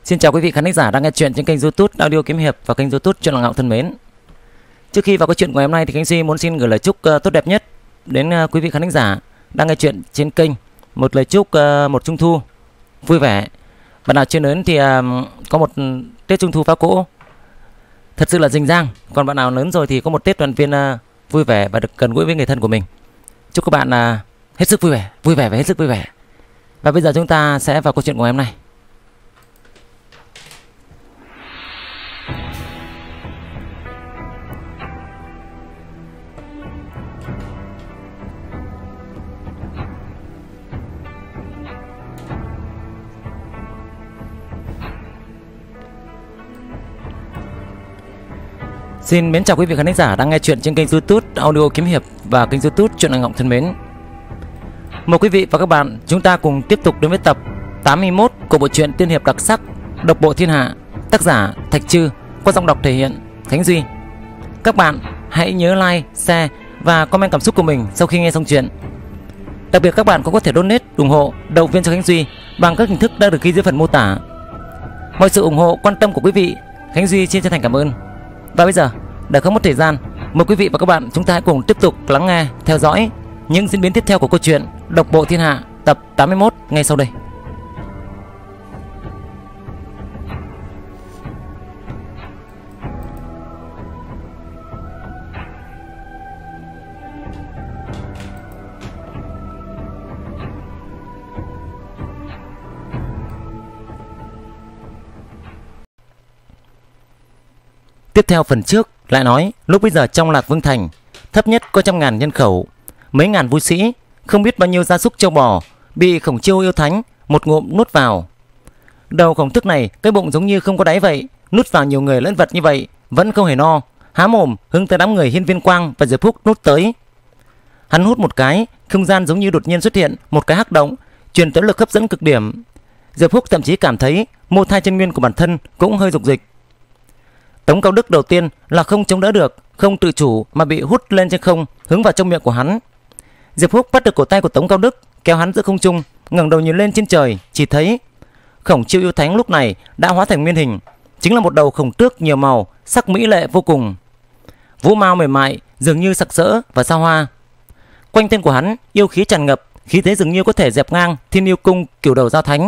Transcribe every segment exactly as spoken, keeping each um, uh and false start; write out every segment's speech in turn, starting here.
Xin chào quý vị khán giả đang nghe chuyện trên kênh YouTube Audio Kiếm Hiệp và kênh YouTube Chuyện Làng Ngạo thân mến. Trước khi vào câu chuyện của ngày hôm nay thì Khánh Duy muốn xin gửi lời chúc uh, tốt đẹp nhất đến uh, quý vị khán giả đang nghe chuyện trên kênh. Một lời chúc uh, một Trung thu vui vẻ. Bạn nào chưa lớn thì uh, có một Tết Trung thu pháo cỗ thật sự là rình rang. Còn bạn nào lớn rồi thì có một Tết đoàn viên uh, vui vẻ và được gần gũi với người thân của mình. Chúc các bạn uh, hết sức vui vẻ, vui vẻ và hết sức vui vẻ. Và bây giờ chúng ta sẽ vào câu chuyện của ngày hôm nay. Xin mến chào quý vị khán giả đang nghe chuyện trên kênh YouTube Audio Kiếm Hiệp và kênh YouTube Chuyện Làng Ngạo thân mến. Mời quý vị và các bạn chúng ta cùng tiếp tục đến với tập tám mươi mốt của bộ truyện tiên hiệp đặc sắc Độc Bộ Thiên Hạ, tác giả Thạch Trư, qua giọng đọc thể hiện Khánh Duy. Các bạn hãy nhớ like, share và comment cảm xúc của mình sau khi nghe xong chuyện. Đặc biệt các bạn cũng có thể donate ủng hộ động viên cho Khánh Duy bằng các hình thức đã được ghi dưới phần mô tả. Mọi sự ủng hộ quan tâm của quý vị, Khánh Duy xin chân thành cảm ơn. Và bây giờ, để không mất thời gian, mời quý vị và các bạn chúng ta hãy cùng tiếp tục lắng nghe, theo dõi những diễn biến tiếp theo của câu chuyện Độc Bộ Thiên Hạ tập tám mươi mốt ngay sau đây. Tiếp theo phần trước lại nói, lúc bây giờ trong Lạc Vương Thành thấp nhất có trăm ngàn nhân khẩu, mấy ngàn vũ sĩ, không biết bao nhiêu gia súc châu bò bị Khổng Chiêu yêu thánh một ngụm nuốt vào. Đầu khổng tức này cái bụng giống như không có đáy vậy, nuốt vào nhiều người lẫn vật như vậy vẫn không hề no, há mồm hướng tới đám người Hiên Viên Quang và Diệp Húc nuốt tới. Hắn hút một cái, không gian giống như đột nhiên xuất hiện một cái hắc động, truyền tới lực hấp dẫn cực điểm. Diệp Húc thậm chí cảm thấy mô thai chân nguyên của bản thân cũng hơi dục dịch. Tống Cao Đức đầu tiên là không chống đỡ được, không tự chủ mà bị hút lên trên không, hướng vào trong miệng của hắn. Diệp Húc bắt được cổ tay của Tống Cao Đức, kéo hắn giữa không trung, ngẩng đầu nhìn lên trên trời, chỉ thấy Khổng Chiêu yêu thánh lúc này đã hóa thành nguyên hình, chính là một đầu khổng tước nhiều màu, sắc mỹ lệ vô cùng. Vũ mao mềm mại, dường như sặc sỡ và xa hoa. Quanh thân của hắn yêu khí tràn ngập, khí thế dường như có thể dẹp ngang Thiên Yêu Cung cửu đầu giao thánh.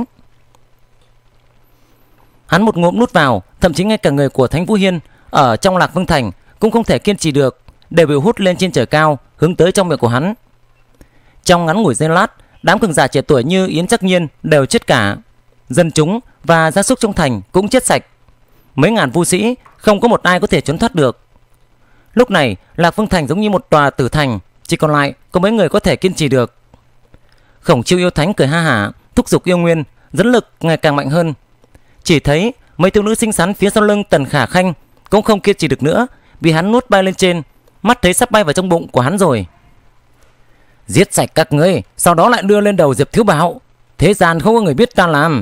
Hắn một ngụm nuốt vào, thậm chí ngay cả người của Thánh Vũ Hiên ở trong Lạc Vương Thành cũng không thể kiên trì được, đều bị hút lên trên trời cao, hướng tới trong miệng của hắn. Trong ngắn ngủi giây lát, đám cường giả trẻ tuổi như Yến Trắc Nhiên đều chết cả, dân chúng và gia súc trong thành cũng chết sạch. Mấy ngàn vũ sĩ không có một ai có thể trốn thoát được. Lúc này Lạc Vương Thành giống như một tòa tử thành, chỉ còn lại có mấy người có thể kiên trì được. Khổng Chiêu yêu thánh cười ha hả, thúc giục yêu nguyên, dẫn lực ngày càng mạnh hơn. Chỉ thấy mấy thiếu nữ xinh xắn phía sau lưng Tần Khả Khanh cũng không kiên trì được nữa, bị hắn nuốt bay lên trên, mắt thấy sắp bay vào trong bụng của hắn rồi. Giết sạch các ngươi, sau đó lại đưa lên đầu Diệp Thiếu Bảo, thế gian không có người biết ta làm.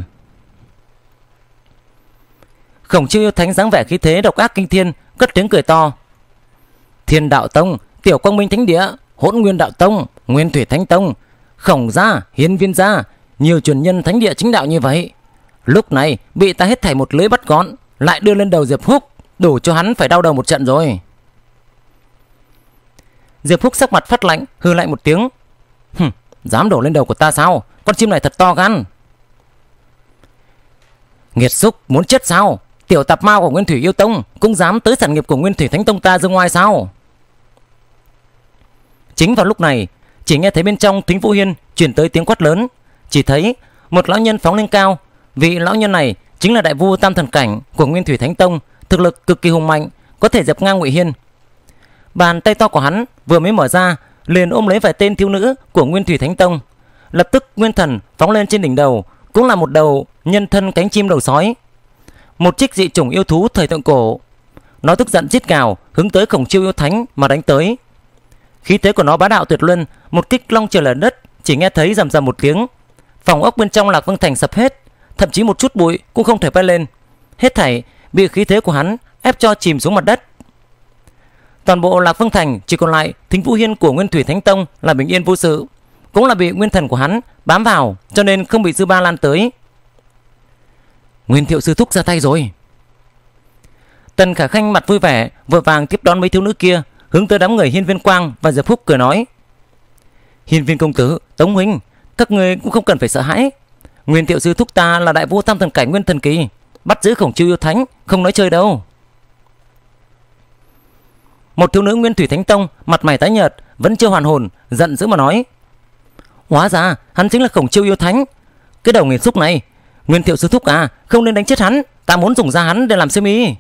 Khổng Chiêu yêu thánh dáng vẻ khí thế độc ác kinh thiên, cất tiếng cười to. Thiên Đạo Tông, Tiểu Quang Minh Thánh Địa, Hỗn Nguyên Đạo Tông, Nguyên Thủy Thánh Tông, Khổng gia, Hiên Viên gia, nhiều truyền nhân thánh địa chính đạo như vậy, lúc này bị ta hết thảy một lưới bắt gọn, lại đưa lên đầu Diệp Húc, đủ cho hắn phải đau đầu một trận rồi. Diệp Húc sắc mặt phát lạnh, hừ lại một tiếng. Hừm, dám đổ lên đầu của ta sao? Con chim này thật to gan. Nghiệt xúc, muốn chết sao? Tiểu tạp mao của Nguyên Thủy Yêu Tông cũng dám tới sản nghiệp của Nguyên Thủy Thánh Tông ta dương ngoài sao? Chính vào lúc này, chỉ nghe thấy bên trong Thính Vũ Hiên truyền tới tiếng quát lớn. Chỉ thấy một lão nhân phóng lên cao. Vị lão nhân này chính là đại vua Tam Thần Cảnh của Nguyên Thủy Thánh Tông, thực lực cực kỳ hùng mạnh, có thể dẹp ngang Ngụy Hiên. Bàn tay to của hắn vừa mới mở ra, liền ôm lấy vài tên thiếu nữ của Nguyên Thủy Thánh Tông. Lập tức nguyên thần phóng lên trên đỉnh đầu, cũng là một đầu nhân thân cánh chim đầu sói, một trích dị chủng yêu thú thời thượng cổ. Nó tức giận rít gào, hướng tới Khổng Chiêu yêu thánh mà đánh tới. Khí thế của nó bá đạo tuyệt luân, một kích long trời lở đất, chỉ nghe thấy rầm rầm một tiếng, phòng ốc bên trong Lạc Vương Thành sập hết, thậm chí một chút bụi cũng không thể bay lên, hết thảy bị khí thế của hắn ép cho chìm xuống mặt đất. Toàn bộ Lạc Vương Thành chỉ còn lại Thính Vũ Hiên của Nguyên Thủy Thánh Tông là bình yên vô sự, cũng là bị nguyên thần của hắn bám vào, cho nên không bị dư ba lan tới. Nguyên Thiệu sư thúc ra tay rồi. Tần Khả Khanh mặt vui vẻ, vội vàng tiếp đón mấy thiếu nữ kia, hướng tới đám người Hiên Viên Quang và Diệp Phúc cười nói: Hiên Viên công tử, Tống huynh, các người cũng không cần phải sợ hãi. Nguyên Thiệu sư thúc ta là đại vua tam thần cảnh Nguyên Thần Kỳ, bắt giữ Khổng Chiêu yêu thánh không nói chơi đâu. Một thiếu nữ Nguyên Thủy Thánh Tông mặt mày tái nhợt, vẫn chưa hoàn hồn, giận dữ mà nói: Hóa ra hắn chính là Khổng Chiêu yêu thánh. Cái đầu nghiệt xúc này, Nguyên Thiệu sư thúc à, không nên đánh chết hắn, ta muốn dùng ra hắn để làm xiêm y.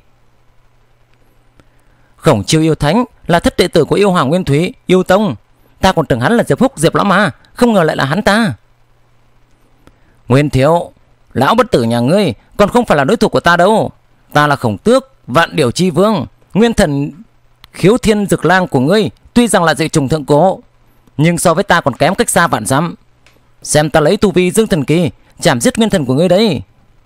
Khổng Chiêu yêu thánh là thất đệ tử của yêu hoàng Nguyên Thủy yêu tông, ta còn tưởng hắn là Diệp Phúc Diệp lão mà, không ngờ lại là hắn ta. Nguyên Thiệu, lão bất tử nhà ngươi còn không phải là đối thủ của ta đâu. Ta là Khổng Tước, Vạn Điểu Chi Vương, Nguyên Thần Khiếu Thiên Dực Lang của ngươi, tuy rằng là dị trùng thượng cổ, nhưng so với ta còn kém cách xa vạn dặm. Xem ta lấy tu vi Dương Thần Kỳ chảm giết nguyên thần của ngươi đấy.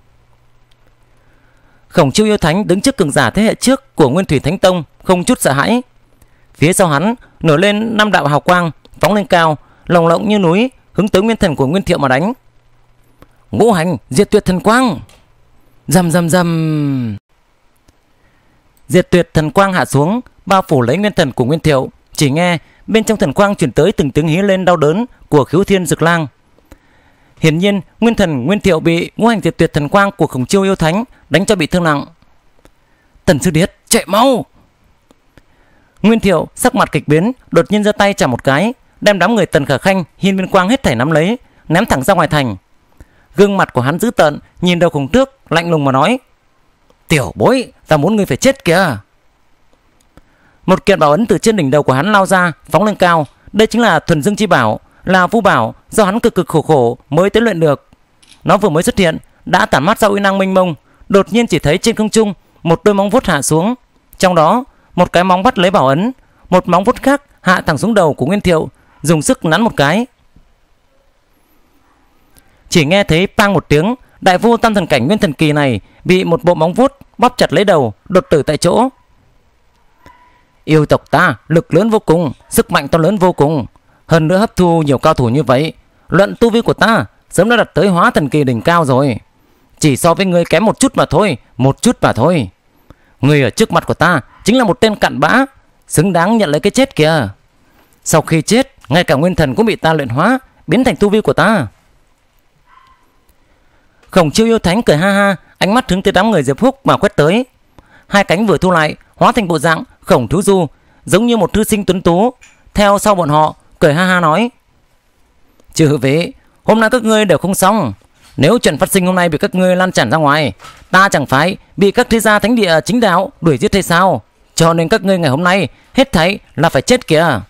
Khổng Chiêu yêu thánh đứng trước cường giả thế hệ trước của Nguyên Thủy Thánh Tông, không chút sợ hãi. Phía sau hắn nổi lên năm đạo hào quang phóng lên cao, lồng lộng như núi, hướng tới nguyên thần của Nguyên Thiệu mà đánh. Ngũ hành diệt tuyệt thần quang. Rầm rầm rầm. Diệt tuyệt thần quang hạ xuống, bao phủ lấy nguyên thần của Nguyên Thiệu. Chỉ nghe bên trong thần quang truyền tới từng tiếng hí lên đau đớn của Khiếu Thiên Dực Lang. Hiển nhiên nguyên thần Nguyên Thiệu bị ngũ hành diệt tuyệt thần quang của Khổng Chiêu yêu thánh đánh cho bị thương nặng. Tần Sư Điệt, chạy mau! Nguyên Thiệu sắc mặt kịch biến, đột nhiên giơ tay chạm một cái, đem đám người Tần Khả Khanh, Hiên Viên Quang hết thảy nắm lấy, ném thẳng ra ngoài thành. Gương mặt của hắn dữ tợn, nhìn đầu Khổng Tước lạnh lùng mà nói: Tiểu bối, ta muốn ngươi phải chết kìa. Một kiện bảo ấn từ trên đỉnh đầu của hắn lao ra, phóng lên cao. Đây chính là Thuần Dương Chi Bảo, là vu bảo do hắn cực cực khổ khổ mới tế luyện được. Nó vừa mới xuất hiện đã tản mát ra uy năng mênh mông. Đột nhiên chỉ thấy trên không trung một đôi móng vuốt hạ xuống, trong đó một cái móng bắt lấy bảo ấn, một móng vuốt khác hạ thẳng xuống đầu của Nguyên Thiệu, dùng sức nắn một cái. Chỉ nghe thấy pang một tiếng, đại vua tam thần cảnh Nguyên Thần Kỳ này bị một bộ móng vuốt bóp chặt lấy đầu, đột tử tại chỗ. Yêu tộc ta lực lớn vô cùng, sức mạnh to lớn vô cùng, hơn nữa hấp thu nhiều cao thủ như vậy, luận tu vi của ta sớm đã đạt tới Hóa Thần Kỳ đỉnh cao rồi. Chỉ so với ngươi kém một chút mà thôi, một chút mà thôi. Ngươi ở trước mặt của ta chính là một tên cặn bã, xứng đáng nhận lấy cái chết kìa. Sau khi chết, ngay cả nguyên thần cũng bị ta luyện hóa, biến thành tu vi của ta. Khổng Chiêu yêu thánh cười ha ha, ánh mắt hướng tới đám người Diệp Phúc mà quét tới. Hai cánh vừa thu lại, hóa thành bộ dạng Khổng Thú Du, giống như một thư sinh tuấn tú, theo sau bọn họ cười ha ha nói: Chư vị, hôm nay các ngươi đều không xong. Nếu chuyện phát sinh hôm nay bị các ngươi lan tràn ra ngoài, ta chẳng phải bị các thế gia thánh địa chính đạo đuổi giết hay sao? Cho nên các ngươi ngày hôm nay hết thảy là phải chết kìa.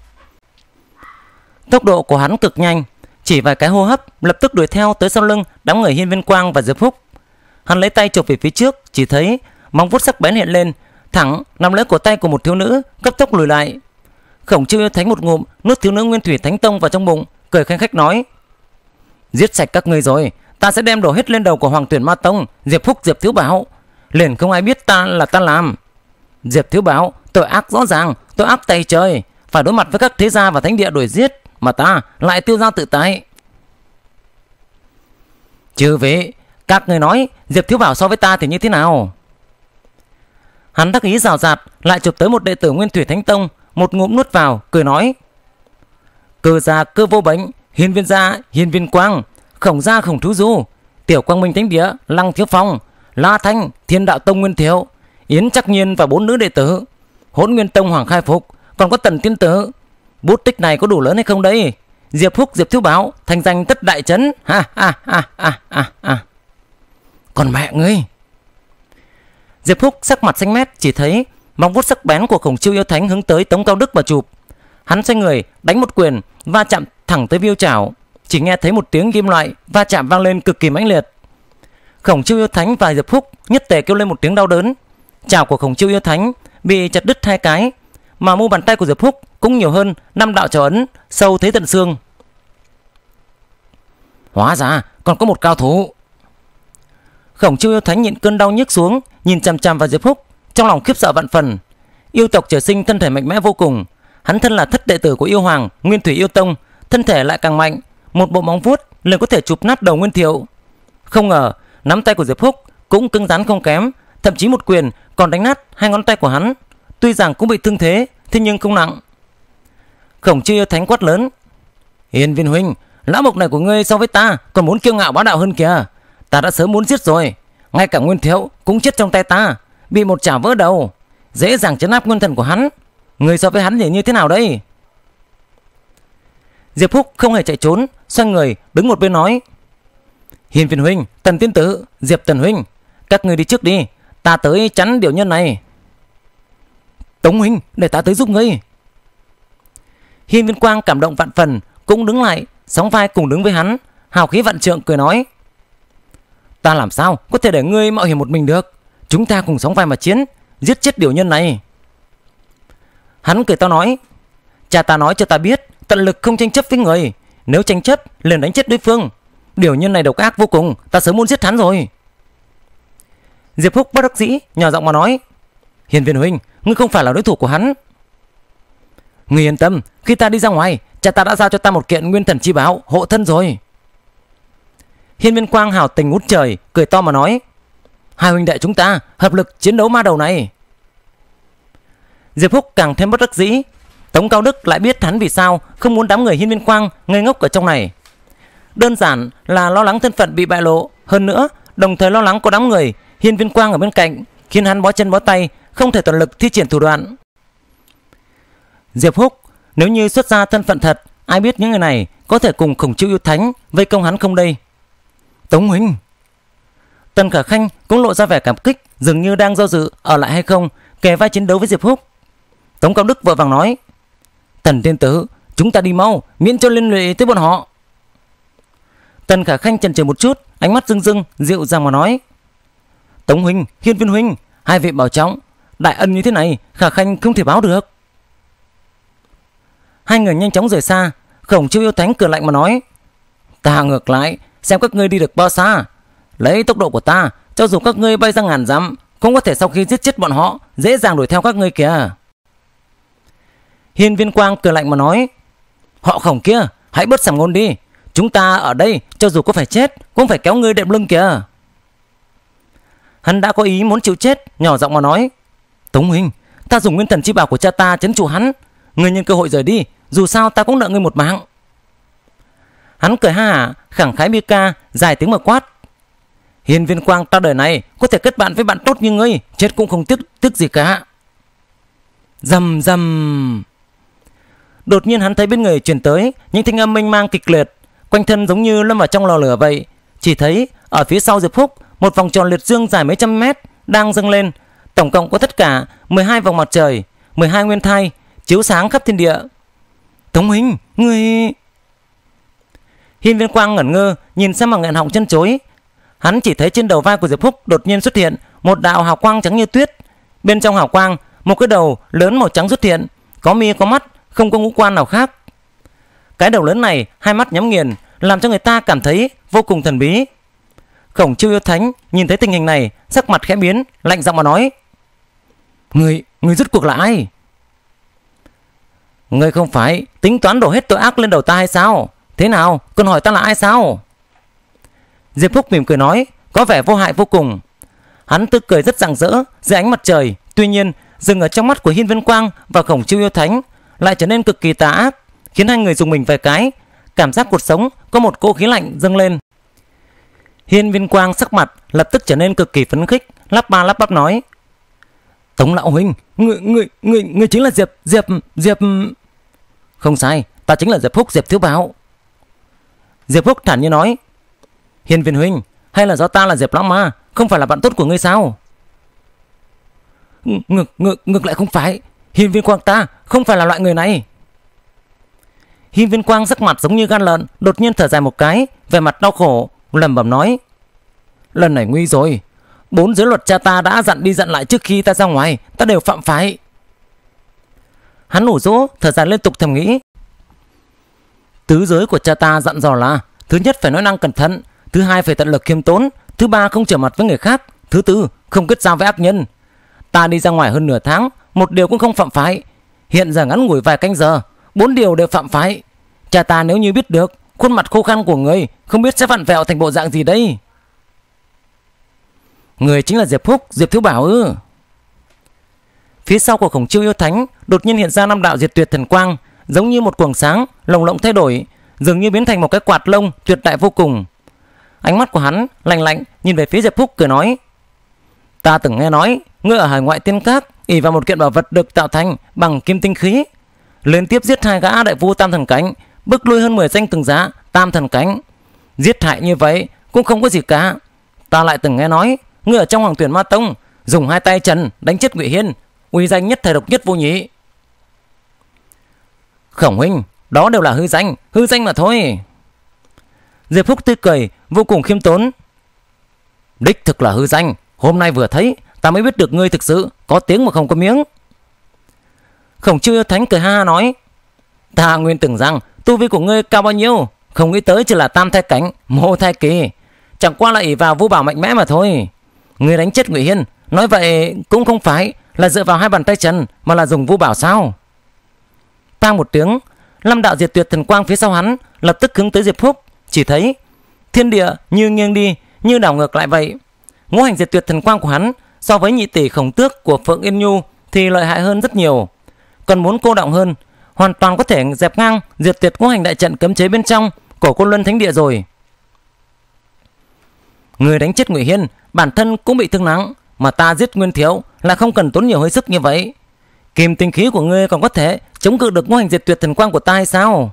Tốc độ của hắn cực nhanh, chỉ vài cái hô hấp lập tức đuổi theo tới sau lưng đám người Hiên Viên Quang và Diệp Phúc. Hắn lấy tay chụp về phía trước, chỉ thấy móng vuốt sắc bén hiện lên, thẳng nắm lấy cổ tay của một thiếu nữ, cấp tốc lùi lại. Khổng Chiêu yêu thánh một ngụm nuốt thiếu nữ Nguyên Thủy Thánh Tông vào trong bụng, cười khanh khách nói: Giết sạch các ngươi rồi, ta sẽ đem đổ hết lên đầu của Hoàng Tuyển Ma Tông, Diệp Phúc, Diệp Thiếu Bảo, liền không ai biết ta là ta làm. Diệp Thiếu Bảo tội ác rõ ràng, tội ác tày trời, phải đối mặt với các thế gia và thánh địa đuổi giết, mà ta lại tiêu dao tự tại. Chư vị, các người nói Diệp Thiếu Bảo so với ta thì như thế nào? Hắn đắc ý rào rạt, lại chụp tới một đệ tử Nguyên Thủy Thánh Tông, một ngụm nuốt vào, cười nói: Cơ gia Cơ Vô Bệnh, Hiên Viên gia Hiên Viên Quang, Khổng gia Khổng Thú Du, Tiểu Quang Minh Thánh Địa Lăng Thiếu Phong, La Thanh Thiên Đạo Tông Nguyên Thiệu, Yến Trắc Nhiên và bốn nữ đệ tử Hỗn Nguyên Tông Hoàng Khai Phục, còn có Tần Tiên Tử. Bút tích này có đủ lớn hay không đấy? Diệp Phúc, Diệp Thiếu Bảo thành danh tất đại chấn. Ha ha ha ha ha ha. Còn mẹ ngươi! Diệp Phúc sắc mặt xanh mét, chỉ thấy móng vuốt sắc bén của Khổng Chiêu yêu thánh hướng tới Tống Cao Đức và chụp. Hắn xoay người đánh một quyền, va chạm thẳng tới viêu chảo. Chỉ nghe thấy một tiếng kim loại va chạm vang lên cực kỳ mãnh liệt. Khổng Chiêu yêu thánh và Diệp Phúc nhất tề kêu lên một tiếng đau đớn. Chảo của Khổng Chiêu yêu thánh bị chặt đứt hai cái, mà mu bàn tay của Diệp Phúc cũng nhiều hơn năm đạo chảo ấn sâu thấy tận xương. Hóa ra còn có một cao thủ. Khổng Chiêu yêu thánh nhịn cơn đau nhức xuống, nhìn chằm chằm vào Diệp Phúc, trong lòng khiếp sợ vạn phần. Yêu tộc trời sinh thân thể mạnh mẽ vô cùng, hắn thân là thất đệ tử của yêu hoàng Nguyên Thủy Yêu Tông, thân thể lại càng mạnh, một bộ móng vuốt liền có thể chụp nát đầu Nguyên Thiệu. Không ngờ Nắm tay của Diệp Húc cũng cứng rắn không kém, thậm chí một quyền còn đánh nát hai ngón tay của hắn. Tuy rằng cũng bị thương thế, thế nhưng không nặng. Khổng Chiêu Yêu Thánh quát lớn: Hiên Viên huynh, lão mộc này của ngươi so với ta còn muốn kiêu ngạo bá đạo hơn kìa. Ta đã sớm muốn giết rồi, ngay cả Nguyên Thiệu cũng chết trong tay ta, bị một chảo vỡ đầu, dễ dàng trấn áp nguyên thần của hắn. Ngươi so với hắn thì như thế nào đây? Diệp Húc không hề chạy trốn, xoay người đứng một bên nói: Hiên Viên huynh, Tần tiên tử, Diệp Tần huynh, các ngươi đi trước đi, ta tới chắn điều nhân này. Tống huynh, để ta tới giúp ngươi. Hiên Viên Quang cảm động vạn phần, cũng đứng lại, sóng vai cùng đứng với hắn, hào khí vạn trượng cười nói: Ta làm sao có thể để ngươi mạo hiểm một mình được, chúng ta cùng sóng vai mà chiến, giết chết điều nhân này. Hắn cười to nói: Cha ta nói cho ta biết, tận lực không tranh chấp với người, nếu tranh chấp liền đánh chết đối phương. Điều nhân này độc ác vô cùng, ta sớm muốn giết hắn rồi. Diệp Húc bất đắc dĩ nhỏ giọng mà nói: Hiên Viên huynh, ngươi không phải là đối thủ của hắn. Ngươi yên tâm, khi ta đi ra ngoài, cha ta đã giao cho ta một kiện nguyên thần chi bảo hộ thân rồi. Hiên Viên Quang hào tình ngút trời, cười to mà nói: Hai huynh đệ chúng ta hợp lực chiến đấu ma đầu này. Diệp Húc càng thêm bất đắc dĩ. Tống Cao Đức lại biết hắn vì sao không muốn đám người Hiên Viên Quang ngây ngốc ở trong này. Đơn giản là lo lắng thân phận bị bại lộ, hơn nữa đồng thời lo lắng có đám người Hiên Viên Quang ở bên cạnh, khiến hắn bó chân bó tay, không thể toàn lực thi triển thủ đoạn. Diệp Húc nếu như xuất ra thân phận thật, ai biết những người này có thể cùng Khổng Chiêu Yêu Thánh vây công hắn không đây. Tống huynh. Tần Khả Khanh cũng lộ ra vẻ cảm kích, dường như đang do dự ở lại hay không, kề vai chiến đấu với Diệp Húc. Tống Cao Đức vội vàng nói: Tần tiên tử, chúng ta đi mau, miễn cho liên lụy tới bọn họ. Tần Khả Khanh chần chừ một chút, ánh mắt rưng rưng dịu dàng mà nói: Tống huynh, Hiên Viên huynh, hai vị bảo trọng, đại ân như thế này Khả Khanh không thể báo được. Hai người nhanh chóng rời xa. Khổng Chiêu Yêu Thánh cười lạnh mà nói: Ta ngược lại xem các ngươi đi được bao xa. Lấy tốc độ của ta, cho dù các ngươi bay ra ngàn dặm, cũng có thể sau khi giết chết bọn họ dễ dàng đuổi theo các ngươi kìa. Hiên Viên Quang cười lạnh mà nói: Họ Khổng kia, hãy bớt sàm ngôn đi, chúng ta ở đây cho dù có phải chết cũng phải kéo ngươi đệm lưng kìa. Hắn đã có ý muốn chịu chết, nhỏ giọng mà nói: Tống huynh, ta dùng nguyên thần chi bảo của cha ta trấn trụ hắn, ngươi nhân cơ hội rời đi, dù sao ta cũng nợ ngươi một mạng. Hắn cười ha hả, khẳng khái bi ca, dài tiếng mà quát: Hiên Viên Quang, ta đời này có thể kết bạn với bạn tốt như ngươi, chết cũng không tiếc tiếc gì cả. Rầm rầm. Đột nhiên hắn thấy bên người truyền tới những thanh âm mênh mang kịch liệt, quanh thân giống như lâm vào trong lò lửa vậy. Chỉ thấy ở phía sau Diệp Húc, một vòng tròn liệt dương dài mấy trăm mét đang dâng lên, tổng cộng có tất cả mười hai vòng mặt trời, mười hai nguyên thai chiếu sáng khắp thiên địa. Tống huynh, ngươi... Hiên Viên Quang ngẩn ngơ nhìn xem mà nghẹn họng chân chối. Hắn chỉ thấy trên đầu vai của Diệp Húc đột nhiên xuất hiện một đạo hào quang trắng như tuyết. Bên trong hào quang, một cái đầu lớn màu trắng xuất hiện, có mi có mắt, không có ngũ quan nào khác. Cái đầu lớn này hai mắt nhắm nghiền, làm cho người ta cảm thấy vô cùng thần bí. Khổng Chiêu Yêu Thánh nhìn thấy tình hình này, sắc mặt khẽ biến, lạnh giọng mà nói: Người, người rốt cuộc là ai? Người không phải tính toán đổ hết tội ác lên đầu ta hay sao? Thế nào, còn hỏi ta là ai sao? Diệp Húc mỉm cười nói, có vẻ vô hại vô cùng. Hắn tự cười rất rạng rỡ dưới ánh mặt trời. Tuy nhiên, dừng ở trong mắt của Hiên Viên Quang và Khổng Chiêu Yêu Thánh lại trở nên cực kỳ tà ác, khiến hai người dùng mình vài cái, cảm giác cuộc sống có một cỗ khí lạnh dâng lên. Hiên Viên Quang sắc mặt lập tức trở nên cực kỳ phấn khích, lắp ba lắp bắp nói: Tống lão huynh, người người người người chính là Diệp Diệp Diệp. Không sai, ta chính là Diệp Húc, Diệp Thiếu Bảo. Diệp Húc thản nhiên nói: Hiên Viên huynh, hay là do ta là Diệp Lão Ma, không phải là bạn tốt của ngươi sao? Ngược ngược ngược lại không phải, Hiên Viên Quang ta không phải là loại người này. Hiên Viên Quang sắc mặt giống như gan lợn, đột nhiên thở dài một cái, vẻ mặt đau khổ, lẩm bẩm nói: Lần này nguy rồi, bốn giới luật cha ta đã dặn đi dặn lại trước khi ta ra ngoài, ta đều phạm phải. Hắn ủ rũ thở dài liên tục thầm nghĩ: Tứ giới của cha ta dặn dò là: thứ nhất phải nói năng cẩn thận, thứ hai phải tận lực khiêm tốn, thứ ba không trở mặt với người khác, thứ tư không kết giao với ác nhân. Ta đi ra ngoài hơn nửa tháng, một điều cũng không phạm phải. Hiện giờ ngắn ngủi vài canh giờ, bốn điều đều phạm phải. Cha ta nếu như biết được khuôn mặt khô khan của người, không biết sẽ vặn vẹo thành bộ dạng gì đây. Người chính là Diệp Phúc, Diệp Thiếu Bảo ư? Phía sau của Khổng Chiêu Yêu Thánh đột nhiên hiện ra năm đạo diệt tuyệt thần quang, giống như một quầng sáng lồng lộng thay đổi, dường như biến thành một cái quạt lông tuyệt đại vô cùng. Ánh mắt của hắn lạnh lạnh nhìn về phía Diệp Phúc cười nói: Ta từng nghe nói ngươi ở hải ngoại tiên các ỷ vào một kiện bảo vật được tạo thành bằng kim tinh khí, liên tiếp giết hai gã đại vu tam thần cánh, bức lui hơn mười danh từng giá tam thần cánh. Giết hại như vậy cũng không có gì cả. Ta lại từng nghe nói ngươi ở trong Hoàng Tuyển Ma Tông dùng hai tay trần đánh chết Ngụy Hiên, uy danh nhất thời độc nhất vô nhị. Khổng huynh, đó đều là hư danh, hư danh mà thôi. Diệp Phúc tươi cười vô cùng khiêm tốn. Đích thực là hư danh, hôm nay vừa thấy ta mới biết được ngươi thực sự có tiếng mà không có miếng. Khổng Chiêu Yêu Thánh cười ha ha nói: Ta nguyên tưởng rằng tu vi của ngươi cao bao nhiêu, không nghĩ tới chỉ là tam thai cảnh, mô thai kỳ, chẳng qua là ỷ vào vũ bảo mạnh mẽ mà thôi. Ngươi đánh chết Ngụy Hiên, nói vậy cũng không phải là dựa vào hai bàn tay trần, mà là dùng vũ bảo sao? Tang một tiếng, năm đạo diệt tuyệt thần quang phía sau hắn lập tức hướng tới Diệp Phúc. Chỉ thấy thiên địa như nghiêng đi, như đảo ngược lại vậy. Ngũ hành diệt tuyệt thần quang của hắn so với nhị tỷ Khổng Tước của Phượng Yên Nhu thì lợi hại hơn rất nhiều. Còn muốn cô động hơn, hoàn toàn có thể dẹp ngang diệt tuyệt ngũ hành đại trận cấm chế bên trong của Côn Luân Thánh Địa rồi. Người đánh chết Ngụy Hiên, bản thân cũng bị thương nặng, mà ta giết Nguyên Thiếu là không cần tốn nhiều hơi sức như vậy. Kim tinh khí của ngươi còn có thể chống cự được ngũ hành diệt tuyệt thần quang của ta hay sao?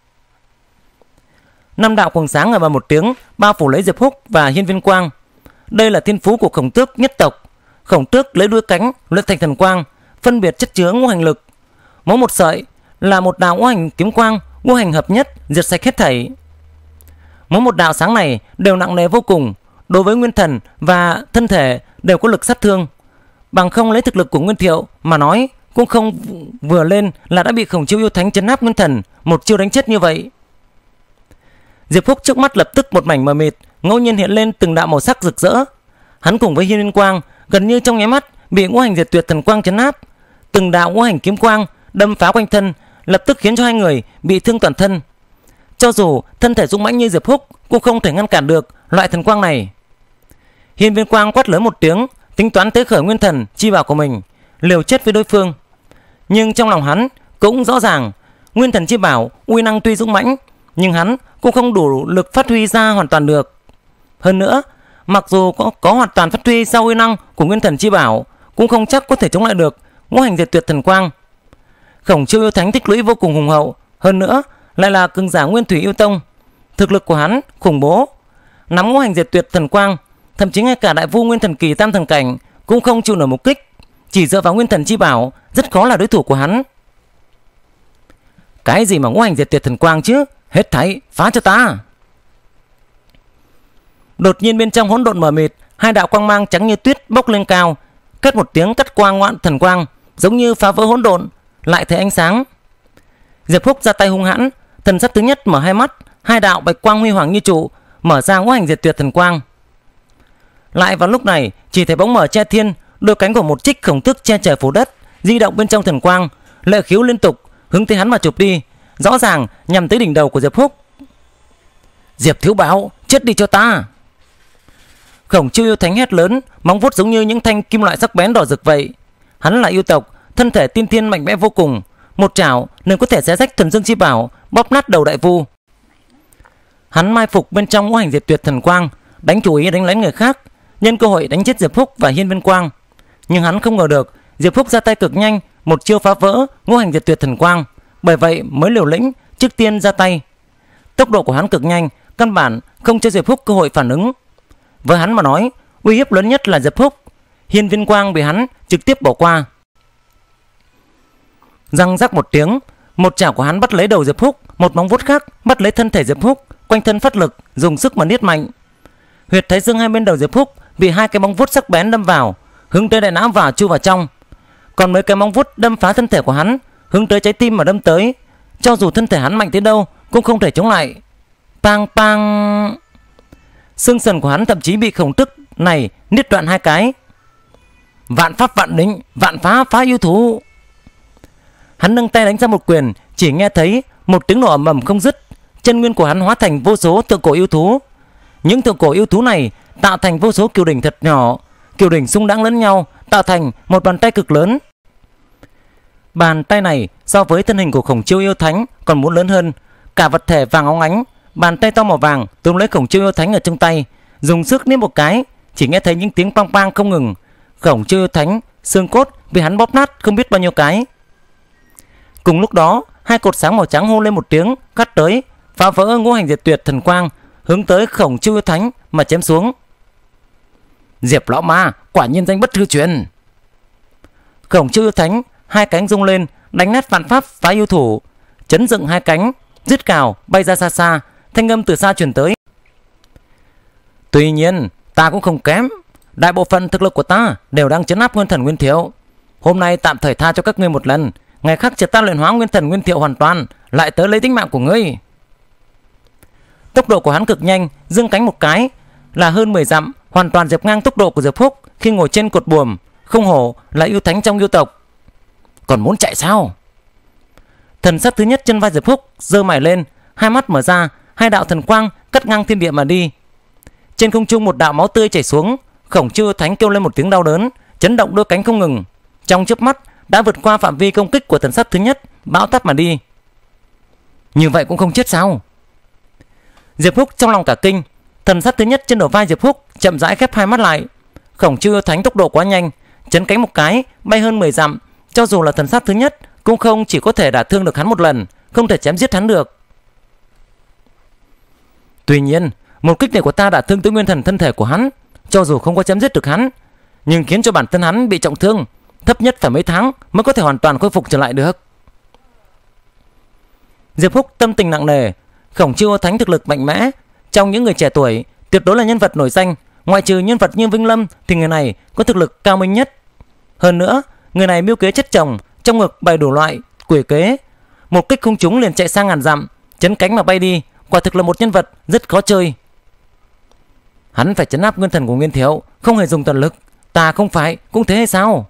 Năm đạo quầng sáng ở vào một tiếng bao phủ lấy Diệp Phúc và Hiên Viên Quang. Đây là thiên phú của Khổng Tước nhất tộc. Khổng Tước lấy đuôi cánh luyện thành thần quang, phân biệt chất chứa ngũ hành lực. Mỗi một sợi là một đạo ngũ hành kiếm quang, ngũ hành hợp nhất diệt sạch hết thảy. Mỗi một đạo sáng này đều nặng nề vô cùng, đối với nguyên thần và thân thể đều có lực sát thương. Bằng không lấy thực lực của Nguyên Thiệu mà nói, cũng không vừa lên là đã bị Khổng Chiêu Yêu Thánh chấn áp nguyên thần, một chiêu đánh chết như vậy. Diệp Phúc trước mắt lập tức một mảnh mờ mịt, ngẫu nhiên hiện lên từng đạo màu sắc rực rỡ. Hắn cùng với Hiên Viên Quang gần như trong nháy mắt bị ngũ hành diệt tuyệt thần quang chấn áp. Từng đạo ngũ hành kiếm quang đâm phá quanh thân, lập tức khiến cho hai người bị thương toàn thân. Cho dù thân thể dũng mãnh như Diệp Phúc cũng không thể ngăn cản được loại thần quang này. Hiên Viên Quang quát lớn một tiếng, tính toán tế khởi nguyên thần chi bảo của mình, liều chết với đối phương. Nhưng trong lòng hắn cũng rõ ràng, nguyên thần chi bảo uy năng tuy dũng mãnh, nhưng hắn cũng không đủ lực phát huy ra hoàn toàn được. Hơn nữa, mặc dù có, có hoàn toàn phát huy sau uy năng của nguyên thần chi bảo, cũng không chắc có thể chống lại được ngũ hành diệt tuyệt thần quang. Khổng Chiêu Yêu Thánh tích lũy vô cùng hùng hậu, hơn nữa lại là cường giả Nguyên Thủy Yêu Tông, thực lực của hắn khủng bố, nắm ngũ hành diệt tuyệt thần quang, thậm chí ngay cả đại vu nguyên thần kỳ tam thần cảnh cũng không chịu nổi một kích, chỉ dựa vào nguyên thần chi bảo rất khó là đối thủ của hắn. Cái gì mà ngũ hành diệt tuyệt thần quang chứ, hết thảy phá cho ta. Đột nhiên bên trong hỗn độn mờ mịt, hai đạo quang mang trắng như tuyết bốc lên cao, cất một tiếng cắt quang ngoạn thần quang, giống như phá vỡ hỗn độn, lại thấy ánh sáng. Diệp Phúc ra tay hung hãn, thần sắc thứ nhất mở hai mắt, hai đạo bạch quang huy hoàng như trụ, mở ra ngũ hành diệt tuyệt thần quang. Lại vào lúc này, chỉ thấy bóng mở che thiên, đôi cánh của một trích Khổng Tước che trời phủ đất, di động bên trong thần quang, lệ khiếu liên tục hướng tới hắn mà chụp đi, rõ ràng nhằm tới đỉnh đầu của Diệp Phúc. Diệp Thiếu Bảo, chết đi cho ta! Khổng Chiêu Yêu Thánh hét lớn, móng vuốt giống như những thanh kim loại sắc bén đỏ rực vậy. Hắn là yêu tộc, thân thể tiên thiên mạnh mẽ vô cùng, một chảo nên có thể xé rách thần dương chi bảo, bóp nát đầu đại vu. Hắn mai phục bên trong ngũ hành diệt tuyệt thần quang, đánh chủ ý đánh lén người khác, nhân cơ hội đánh chết Diệp Phúc và Hiên Viên Quang. Nhưng hắn không ngờ được Diệp Phúc ra tay cực nhanh, một chiêu phá vỡ ngũ hành diệt tuyệt thần quang, bởi vậy mới liều lĩnh trước tiên ra tay. Tốc độ của hắn cực nhanh, căn bản không cho Diệp Phúc cơ hội phản ứng. Với hắn mà nói, uy hiếp lớn nhất là Diệp Phúc, Hiên Viên Quang bị hắn trực tiếp bỏ qua. Răng rắc một tiếng, một chảo của hắn bắt lấy đầu Diệp Phúc, một móng vuốt khác bắt lấy thân thể Diệp Phúc, quanh thân phát lực, dùng sức mà niết mạnh. Huyệt thái dương hai bên đầu Diệp Phúc bị hai cái móng vuốt sắc bén đâm vào, hướng tới đại não và chui vào trong. Còn mấy cái móng vuốt đâm phá thân thể của hắn, hướng tới trái tim mà đâm tới. Cho dù thân thể hắn mạnh tới đâu cũng không thể chống lại. Pang pang. Xương sườn của hắn thậm chí bị Khổng Tước này niết đoạn hai cái. Vạn pháp vạn định, vạn phá phá yêu thú. Hắn nâng tay đánh ra một quyền, chỉ nghe thấy một tiếng nổ ầm ầm không dứt. Chân nguyên của hắn hóa thành vô số thượng cổ yêu thú. Những thượng cổ yêu thú này tạo thành vô số kiều đỉnh thật nhỏ, kiểu đỉnh xung đãng lẫn nhau, tạo thành một bàn tay cực lớn. Bàn tay này so với thân hình của Khổng Chiêu Yêu Thánh còn muốn lớn hơn, cả vật thể vàng óng ánh. Bàn tay to màu vàng túm lấy Khổng Chiêu Yêu Thánh ở trong tay, dùng sức níu một cái, chỉ nghe thấy những tiếng pang pang không ngừng. Khổng Chiêu Yêu Thánh xương cốt bị hắn bóp nát không biết bao nhiêu cái. Cùng lúc đó, hai cột sáng màu trắng hô lên một tiếng, cắt tới, phá vỡ ngũ hành diệt tuyệt thần quang, hướng tới Khổng Chiêu Yêu Thánh mà chém xuống. Diệp lão ma, quả nhiên danh bất hư truyền. Khổng Chiêu Yêu Thánh hai cánh rung lên, đánh nát vạn pháp phá yêu thủ, chấn dựng hai cánh, rít cào bay ra xa xa, thanh âm từ xa truyền tới. Tuy nhiên, ta cũng không kém, đại bộ phận thực lực của ta đều đang trấn áp nguyên thần Nguyên Thiệu. Hôm nay tạm thời tha cho các ngươi một lần, ngày khác chờ ta luyện hóa nguyên thần Nguyên Thiệu hoàn toàn, lại tới lấy tính mạng của ngươi. Tốc độ của hắn cực nhanh, dương cánh một cái là hơn mười dặm, hoàn toàn dẹp ngang tốc độ của Diệp Húc khi ngồi trên cột buồm. Không hổ là yêu thánh trong yêu tộc. Còn muốn chạy sao? Thần sắc thứ nhất trên vai Diệp Húc giơ mày lên, hai mắt mở ra, hai đạo thần quang cắt ngang thiên địa mà đi. Trên không trung một đạo máu tươi chảy xuống, Khổng Chiêu Yêu Thánh kêu lên một tiếng đau đớn, chấn động đôi cánh không ngừng, trong chớp mắt đã vượt qua phạm vi công kích của thần sắc thứ nhất, bão táp mà đi. Như vậy cũng không chết sao? Diệp Húc trong lòng cả kinh. Thần sắc thứ nhất trên đầu vai Diệp Húc chậm rãi khép hai mắt lại. Khổng Chiêu Yêu Thánh tốc độ quá nhanh, chấn cánh một cái bay hơn mười dặm, cho dù là thần sắc thứ nhất cũng không chỉ có thể đả thương được hắn một lần, không thể chém giết hắn được. Tuy nhiên, một kích này của ta đã thương tới nguyên thần thân thể của hắn, cho dù không có chém giết được hắn, nhưng khiến cho bản thân hắn bị trọng thương, thấp nhất phải mấy tháng mới có thể hoàn toàn khôi phục trở lại được. Diệp Húc tâm tình nặng nề. Khổng Chiêu Yêu Thánh thực lực mạnh mẽ, trong những người trẻ tuổi tuyệt đối là nhân vật nổi danh, ngoại trừ nhân vật như Vinh Lâm thì người này có thực lực cao minh nhất. Hơn nữa, người này mưu kế chất chồng, trong ngực bày đủ loại quỷ kế, một kích không trúng liền chạy sang ngàn dặm, chấn cánh mà bay đi, quả thực là một nhân vật rất khó chơi. Hắn phải trấn áp nguyên thần của Nguyên Thiệu, không hề dùng toàn lực, ta không phải cũng thế hay sao?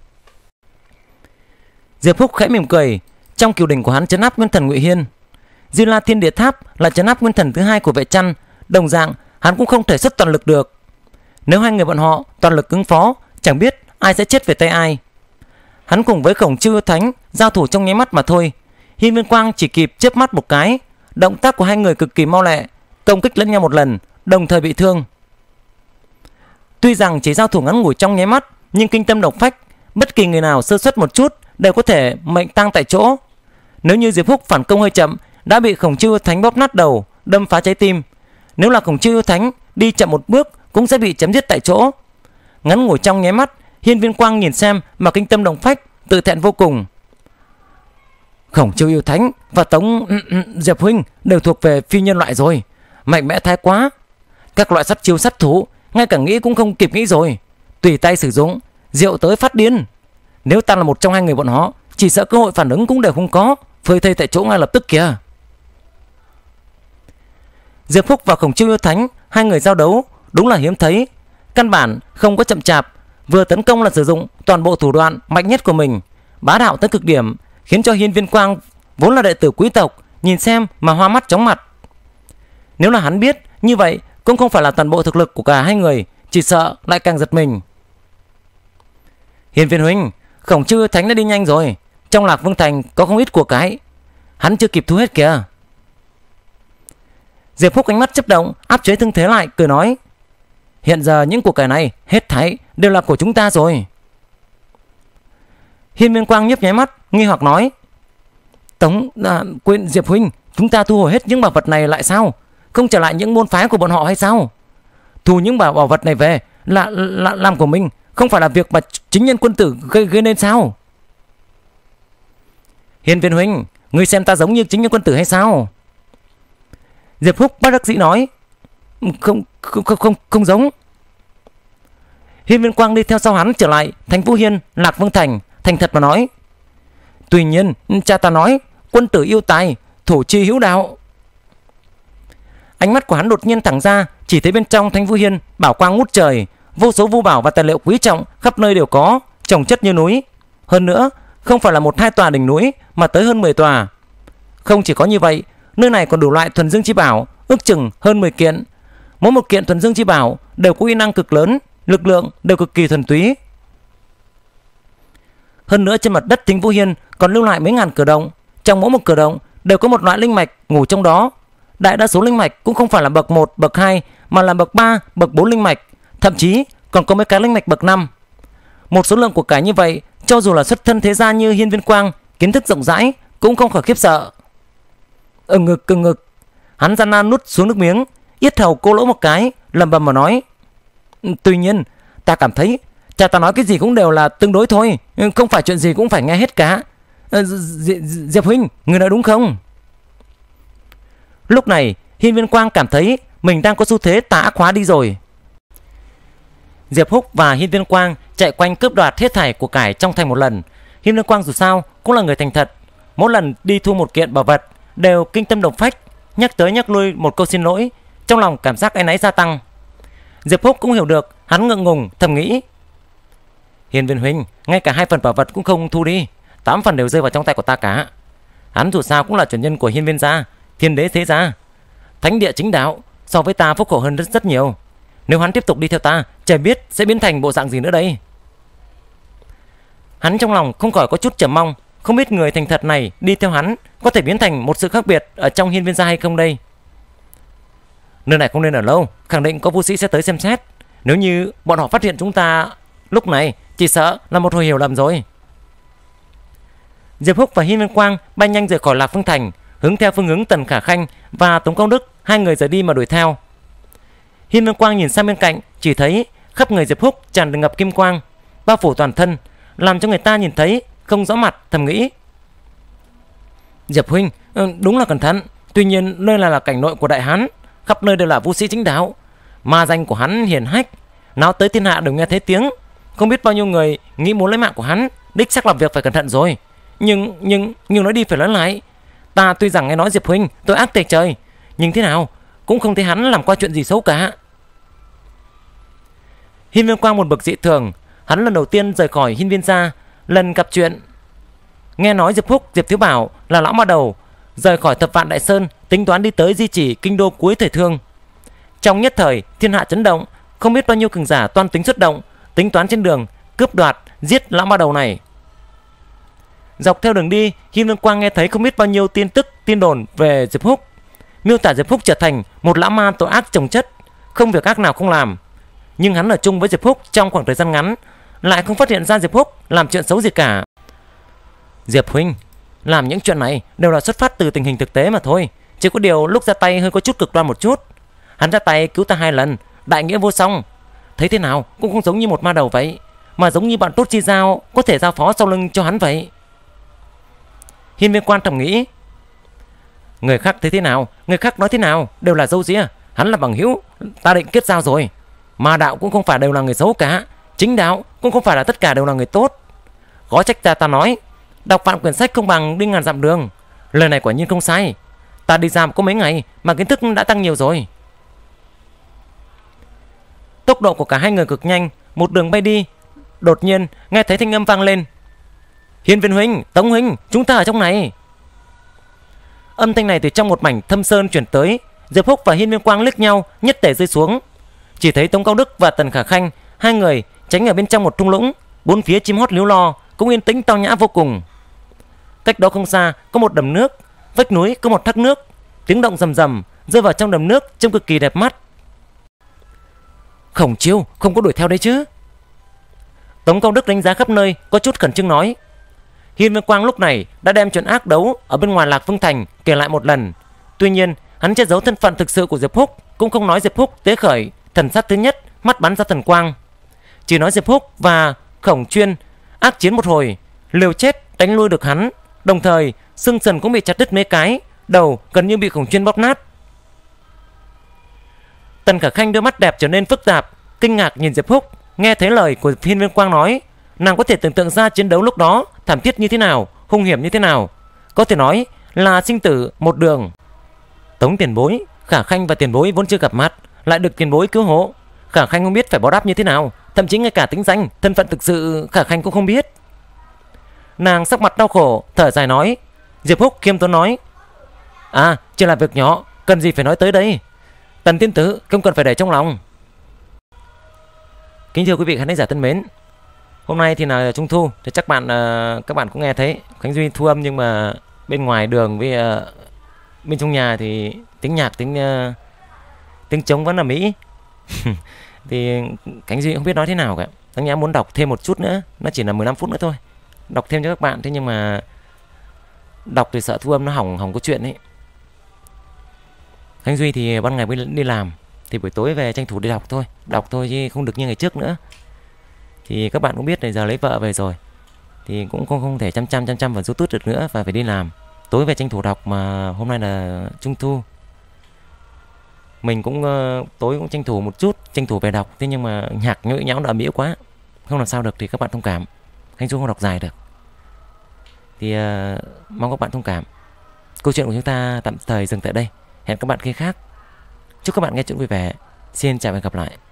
Diệp Húc khẽ mỉm cười. Trong kiều đỉnh của hắn trấn áp nguyên thần Ngụy Hiên, Diêm La Thiên Địa Tháp là trấn áp nguyên thần thứ hai của Vệ Trăn, đồng dạng hắn cũng không thể xuất toàn lực được. Nếu hai người bọn họ toàn lực ứng phó, chẳng biết ai sẽ chết về tay ai. Hắn cùng với Khổng Chiêu Yêu Thánh giao thủ trong nháy mắt mà thôi. Hiên Viên Quang chỉ kịp chớp mắt một cái, động tác của hai người cực kỳ mau lẹ, công kích lẫn nhau một lần, đồng thời bị thương. Tuy rằng chỉ giao thủ ngắn ngủi trong nháy mắt, nhưng kinh tâm độc phách, bất kỳ người nào sơ suất một chút đều có thể mệnh tang tại chỗ. Nếu như Diệp Húc phản công hơi chậm, đã bị Khổng Chiêu Yêu Thánh bóp nát đầu, đâm phá trái tim. Nếu là Khổng Chiêu Yêu Thánh đi chậm một bước cũng sẽ bị chém giết tại chỗ. Ngắn ngủi trong nháy mắt, Hiên Viên Quang nhìn xem mà kinh tâm động phách, tự thẹn vô cùng. Khổng Chiêu Yêu Thánh và Tống Diệp huynh đều thuộc về phi nhân loại rồi, mạnh mẽ thái quá. Các loại sát chiêu sát thủ ngay cả nghĩ cũng không kịp nghĩ rồi, tùy tay sử dụng, rượu tới phát điên. Nếu ta là một trong hai người bọn họ, chỉ sợ cơ hội phản ứng cũng đều không có, phơi thây tại chỗ ngay lập tức kìa. Diệp Húc và Khổng Chiêu Yêu Thánh hai người giao đấu đúng là hiếm thấy, căn bản không có chậm chạp, vừa tấn công là sử dụng toàn bộ thủ đoạn mạnh nhất của mình, bá đạo tới cực điểm, khiến cho Hiên Viên Quang vốn là đệ tử quý tộc nhìn xem mà hoa mắt chóng mặt. Nếu là hắn biết như vậy cũng không phải là toàn bộ thực lực của cả hai người, chỉ sợ lại càng giật mình. Hiên Viên huynh, Khổng Chiêu Yêu Thánh đã đi nhanh rồi, trong Lạc Vương Thành có không ít của cái, hắn chưa kịp thu hết kìa. Diệp Húc ánh mắt chớp động, áp chế thương thế lại, cười nói: hiện giờ những của cải này hết thảy đều là của chúng ta rồi. Hiên Viên Quang nhấp nháy mắt, nghi hoặc nói: Tống à, quên Diệp huynh, chúng ta thu hồi hết những bảo vật này lại sao? Không trả lại những môn phái của bọn họ hay sao? Thu những bảo bảo vật này về là, là làm của mình, không phải là việc mà chính nhân quân tử gây, gây nên sao? Hiên Viên huynh, ngươi xem ta giống như chính nhân quân tử hay sao? Diệp Húc bất đắc dĩ nói: Không không không không, không giống. Hiên Viên Quang đi theo sau hắn trở lại thành Vũ Hiên, Lạc Vương Thành, thành thật mà nói: tuy nhiên cha ta nói quân tử yêu tài, thủ chi hữu đạo. Ánh mắt của hắn đột nhiên thẳng ra, chỉ thấy bên trong Thánh Vũ Hiên bảo quang ngút trời, vô số vu bảo và tài liệu quý trọng khắp nơi đều có, chồng chất như núi. Hơn nữa, không phải là một hai tòa đỉnh núi mà tới hơn mười tòa. Không chỉ có như vậy, nơi này còn đủ loại thuần dương chi bảo, ước chừng hơn mười kiện. Mỗi một kiện thuần dương chi bảo đều có uy năng cực lớn, lực lượng đều cực kỳ thuần túy. Hơn nữa trên mặt đất Thính Vũ Hiên còn lưu lại mấy ngàn cửa động, trong mỗi một cửa động đều có một loại linh mạch ngủ trong đó. Đại đa số linh mạch cũng không phải là bậc một, bậc hai mà là bậc ba, bậc bốn linh mạch, thậm chí còn có mấy cái linh mạch bậc năm. Một số lượng của cải như vậy, cho dù là xuất thân thế gia như Hiên Viên Quang, kiến thức rộng rãi cũng không khỏi khiếp sợ. Ở ngực cừng ngực, hắn gian nan nuốt xuống nước miếng, yết hầu cô lỗ một cái, lẩm bẩm mà nói: "Tuy nhiên, ta cảm thấy cha ta nói cái gì cũng đều là tương đối thôi, không phải chuyện gì cũng phải nghe hết cả. Diệp huynh, người nói đúng không?" Lúc này, Hiên Viên Quang cảm thấy mình đang có xu thế tà ác hóa đi rồi. Diệp Húc và Hiên Viên Quang chạy quanh cướp đoạt hết thảy của cải trong thành một lần. Hiên Viên Quang dù sao cũng là người thành thật, mỗi lần đi thu một kiện bảo vật đều kinh tâm động phách, nhắc tới nhắc lui một câu xin lỗi, trong lòng cảm giác áy náy gia tăng. Diệp Húc cũng hiểu được, hắn ngượng ngùng thầm nghĩ: Hiên Viên huynh, ngay cả hai phần bảo vật cũng không thu đi, tám phần đều rơi vào trong tay của ta cả. Hắn dù sao cũng là truyền nhân của Hiên Viên gia, Thiên Đế thế gia, thánh địa chính đạo, so với ta phúc khổ hơn rất rất nhiều. Nếu hắn tiếp tục đi theo ta, trời biết sẽ biến thành bộ dạng gì nữa đây. Hắn trong lòng không khỏi có chút chờ mong, không biết người thành thật này đi theo hắn có thể biến thành một sự khác biệt ở trong Hiên Viên gia hay không đây. Nơi này không nên ở lâu, khẳng định có vũ sĩ sẽ tới xem xét. Nếu như bọn họ phát hiện chúng ta lúc này, chỉ sợ là một hồi hiểu lầm rồi. Diệp Húc và Hiên Viên Quang bay nhanh rời khỏi Lạc Phương Thành, hướng theo phương hướng Tần Khả Khanh và Tống Công Đức hai người rời đi mà đuổi theo. Hiên Viên Quang nhìn sang bên cạnh, chỉ thấy khắp người Diệp Húc tràn ngập kim quang, bao phủ toàn thân, làm cho người ta nhìn thấy không rõ mặt, thầm nghĩ: Diệp huynh đúng là cẩn thận. Tuy nhiên nơi này là cảnh nội của Đại Hán, khắp nơi đều là vũ sĩ chính đạo, ma danh của hắn hiển hách, nào tới thiên hạ đều nghe thấy tiếng. Không biết bao nhiêu người nghĩ muốn lấy mạng của hắn, đích xác làm việc phải cẩn thận rồi. Nhưng nhưng nhưng nói đi phải nói lại, ta tuy rằng nghe nói Diệp huynh tội ác tày trời, nhưng thế nào cũng không thấy hắn làm qua chuyện gì xấu cả. Hiên Viên Quang một bậc dị thường, hắn lần đầu tiên rời khỏi Hiên Viên gia, lần gặp chuyện nghe nói Diệp Húc, Diệp Thiếu Bảo là lão ma đầu, rời khỏi Thập Vạn Đại Sơn, tính toán đi tới Di Chỉ, kinh đô cuối thời Thương. Trong nhất thời thiên hạ chấn động, không biết bao nhiêu cường giả toan tính xuất động, tính toán trên đường cướp đoạt, giết lão ma đầu này. Dọc theo đường đi, Hiên Viên Quang nghe thấy không biết bao nhiêu tin tức, tin đồn về Diệp Húc, miêu tả Diệp Húc trở thành một lão ma tội ác chồng chất, không việc ác nào không làm. Nhưng hắn ở chung với Diệp Húc trong khoảng thời gian ngắn, lại không phát hiện ra Diệp Húc làm chuyện xấu gì cả. Diệp huynh làm những chuyện này đều là xuất phát từ tình hình thực tế mà thôi, chỉ có điều lúc ra tay hơi có chút cực đoan một chút. Hắn ra tay cứu ta hai lần, đại nghĩa vô song, thấy thế nào cũng không giống như một ma đầu vậy, mà giống như bạn tốt chi giao có thể giao phó sau lưng cho hắn vậy. Hiên Viên Quan thầm nghĩ: người khác thấy thế nào, người khác nói thế nào đều là dâu dĩa, hắn là bằng hữu, ta định kết giao rồi. Ma đạo cũng không phải đều là người xấu cả, chính đạo cũng không phải là tất cả đều là người tốt. Có trách ta ta nói, đọc vạn quyển sách không bằng đi ngàn dặm đường. Lời này quả nhiên không sai, ta đi ra có mấy ngày mà kiến thức đã tăng nhiều rồi. Tốc độ của cả hai người cực nhanh, một đường bay đi, đột nhiên nghe thấy thanh âm vang lên: Hiên Viên huynh, Tống huynh, chúng ta ở trong này. Âm thanh này từ trong một mảnh thâm sơn chuyển tới. Diệp Húc và Hiên Viên Quang liếc nhau, nhất tề rơi xuống. Chỉ thấy Tống Cao Đức và Tần Khả Khanh hai người tránh ở bên trong một thung lũng, bốn phía chim hót líu lo, cũng yên tĩnh tao nhã vô cùng. Cách đó không xa có một đầm nước, vách núi có một thác nước, tiếng động rầm rầm rơi vào trong đầm nước trông cực kỳ đẹp mắt. Khổng Chiêu không có đuổi theo đấy chứ? Tống Cao Đức đánh giá khắp nơi, có chút khẩn trương nói. Hiên Viên Quang lúc này đã đem chuyện ác đấu ở bên ngoài Lạc Phương Thành kể lại một lần. Tuy nhiên hắn che giấu thân phận thực sự của Diệp Húc, cũng không nói Diệp Húc tế khởi thần sát thứ nhất, mắt bắn ra thần quang, chỉ nói Diệp Húc và Khổng Chuyên ác chiến một hồi, liều chết đánh lui được hắn, đồng thời xương sườn cũng bị chặt đứt mấy cái, đầu gần như bị Khổng Chuyên bóp nát. Tần Khả Khanh đôi mắt đẹp trở nên phức tạp, kinh ngạc nhìn Diệp Húc. Nghe thấy lời của Hiên Viên Quang nói, nàng có thể tưởng tượng ra chiến đấu lúc đó thảm thiết như thế nào, hung hiểm như thế nào, có thể nói là sinh tử một đường. Tống tiền bối, Khả Khanh và tiền bối vốn chưa gặp mặt, lại được tiền bối cứu hộ. Khả Khanh không biết phải báo đáp như thế nào, thậm chí ngay cả tính danh, thân phận thực sự Khả Khanh cũng không biết. Nàng sắc mặt đau khổ, thở dài nói. Diệp Húc khiêm tốn nói: À, chỉ là việc nhỏ, cần gì phải nói tới đây. Tần tiên tử không cần phải để trong lòng. Kính thưa quý vị khán thính giả thân mến, hôm nay thì là Trung thu, thì chắc bạn uh, các bạn cũng nghe thấy Khánh Duy thu âm, nhưng mà bên ngoài đường với uh, bên trong nhà thì tiếng nhạc, tiếng uh, tiếng trống vẫn là mỹ. Thì Khánh Duy không biết nói thế nào cả. Đáng nhẽ muốn đọc thêm một chút nữa, nó chỉ là mười lăm phút nữa thôi, đọc thêm cho các bạn. Thế nhưng mà đọc thì sợ thu âm nó hỏng hỏng có chuyện ấy. Khánh Duy thì ban ngày mới đi làm, thì buổi tối về tranh thủ đi đọc thôi, đọc thôi chứ không được như ngày trước nữa. Thì các bạn cũng biết là giờ lấy vợ về rồi, thì cũng không không thể chăm chăm chăm chăm vào YouTube được nữa, và phải đi làm. Tối về tranh thủ đọc, mà hôm nay là Trung thu, mình cũng uh, tối cũng tranh thủ một chút, tranh thủ về đọc. Thế nhưng mà nhạc nhõi nhão đã miễu quá, không làm sao được, thì các bạn thông cảm. Khánh Duy không đọc dài được, thì uh, mong các bạn thông cảm. Câu chuyện của chúng ta tạm thời dừng tại đây. Hẹn các bạn khi khác. Chúc các bạn nghe chuyện vui vẻ. Xin chào và hẹn gặp lại.